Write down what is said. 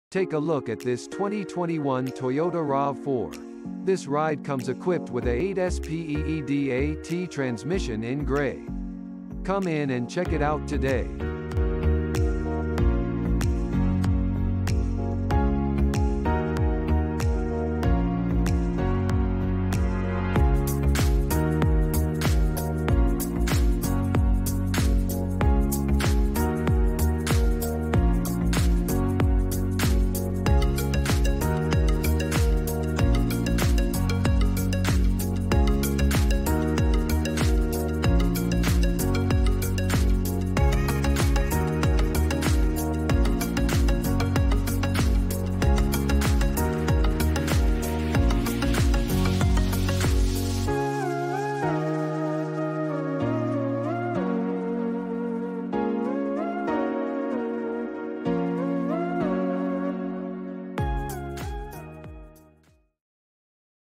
Take a look at this 2021 Toyota Rav4. This ride comes equipped with a 8-speed transmission in gray. Come in and check it out today.